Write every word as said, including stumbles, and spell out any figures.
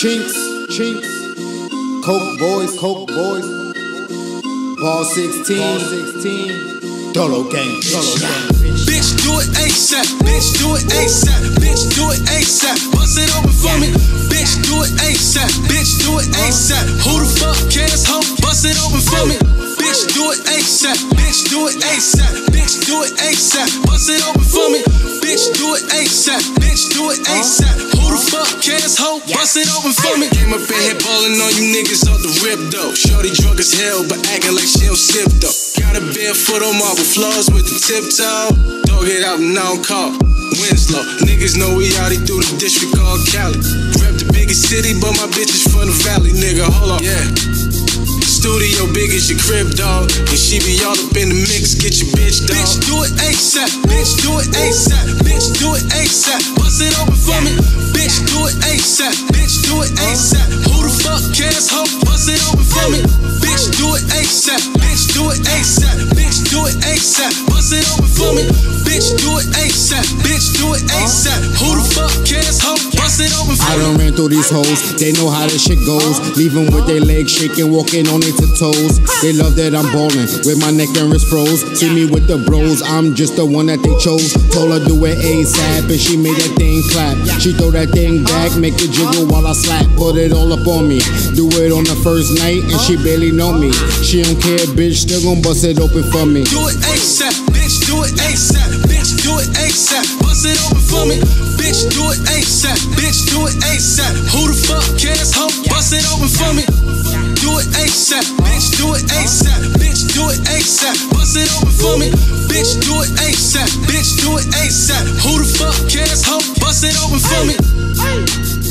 Chinx, Chinx, CokeBoys, CokeBoys, BaRz sixteen, DoloGang, DoloGang. Bitch, do it ASAP, bitch, do it ASAP, bitch, do it ASAP, bust it open for me. Bitch, do it ASAP, bitch, do it ASAP. Who the fuck cares, ho? Bust it open for me. Bitch, do it ASAP, bitch, do it ASAP, bitch, do it ASAP, bust it open for me. Bitch, do it ASAP, bitch, do it ASAP. Who the fuck cares, ho? Bust it open for me. Came up in here ballin' on you niggas off the rip, though. Shorty drunk as hell, but acting like she don't sip, though. Got a barefoot on marble floors with the tiptoe. Dog it out and I don't call Winslow. Niggas know we out here through the district called Cali. Rep the biggest city, but my bitch is from the valley, nigga. Hold on, yeah. Studio big as your crib, dog. And she be all up in the mix, get your bitch, dog. Bitch, do it ASAP, bitch, do it ASAP, bitch, do it ASAP, bust it open for me. Bitch, do it ASAP, bitch, do it ASAP. Who the fuck cares, ho? Bust it open for me. Bitch, do it ASAP, bitch, do it ASAP, bitch, do it ASAP, bust it open for me. Bitch, do it ASAP, bitch, do it ASAP. Who the fuck cares, ho? Bust it open for me. I done ran through these hoes, they know how this shit goes. Leave them with their legs shaking, walking on their tiptoes. They love that I'm ballin' with my neck and wrist froze. See me with the bros, I'm just the one that they chose. Told her do it ASAP and she made that thing clap. She throw that thing back, make it jiggle while I slap. Put it all up on me, do it on the first night and she barely know me. She don't care, bitch, still gon' bust it open for me. Do it ASAP, bitch, do it ASAP, bitch, do it ASAP, bust it open for me. Bitch, do it ASAP, bitch, do it ASAP. Who the fuck cares, ho? Bust it open for me. Do it ASAP, bitch, do it ASAP, bitch, do it ASAP, bust it open for me. Bitch, do it ASAP, bitch, do it ASAP. Who the fuck cares, ho? Bust it open for me.